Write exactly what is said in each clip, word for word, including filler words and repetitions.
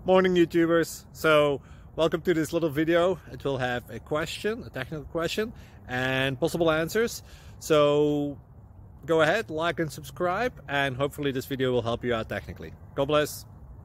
Morning YouTubers. So welcome to this little video. It will have a question, a technical question, and possible answers. So go ahead, like and subscribe, and hopefully this video will help you out technically. God bless.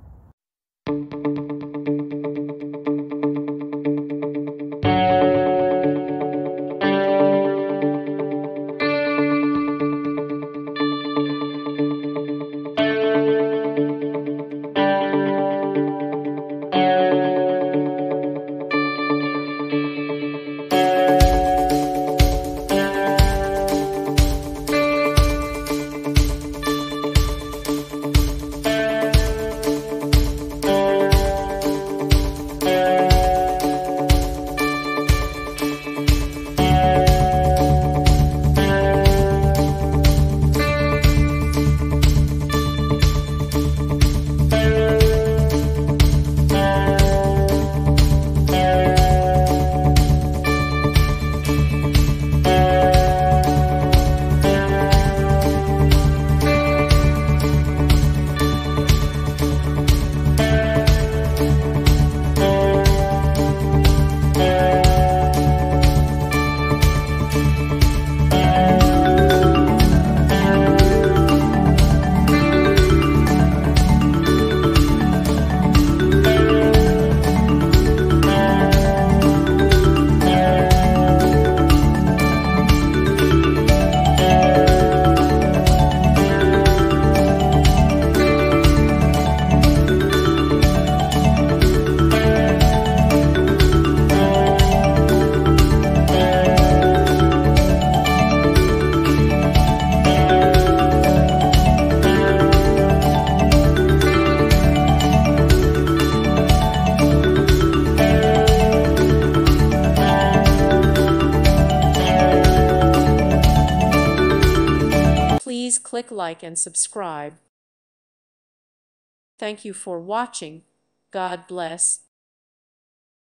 Please click like and subscribe. Thank you for watching. God bless.